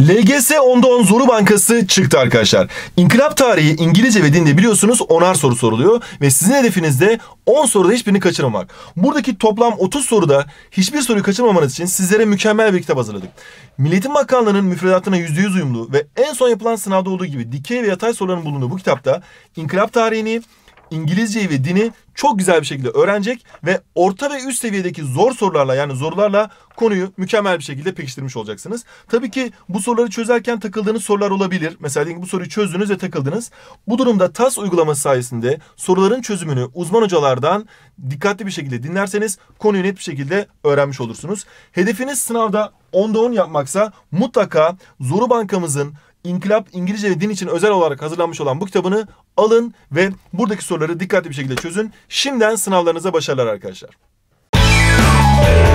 LGS 10'da 10 Zoru Bankası çıktı arkadaşlar. İnkılap tarihi, İngilizce ve dinde biliyorsunuz 10'ar soru soruluyor. Ve sizin hedefiniz de 10 soruda hiçbirini kaçırmamak. Buradaki toplam 30 soruda hiçbir soruyu kaçırmamanız için sizlere mükemmel bir kitap hazırladık. Milli Eğitim Bakanlığı'nın müfredatına %100 uyumlu ve en son yapılan sınavda olduğu gibi dikey ve yatay soruların bulunduğu bu kitapta İnkılap tarihini, İngilizceyi ve dini çok güzel bir şekilde öğrenecek ve orta ve üst seviyedeki zor sorularla, yani sorularla konuyu mükemmel bir şekilde pekiştirmiş olacaksınız. Tabii ki bu soruları çözerken takıldığınız sorular olabilir. Mesela diyelim ki bu soruyu çözdünüz ve takıldınız. Bu durumda TAS uygulaması sayesinde soruların çözümünü uzman hocalardan dikkatli bir şekilde dinlerseniz konuyu net bir şekilde öğrenmiş olursunuz. Hedefiniz sınavda 10'da 10 yapmaksa mutlaka Zoru Bankamızın İnkılap, İngilizce ve din için özel olarak hazırlanmış olan bu kitabını alın ve buradaki soruları dikkatli bir şekilde çözün. Şimdiden sınavlarınıza başarılar arkadaşlar.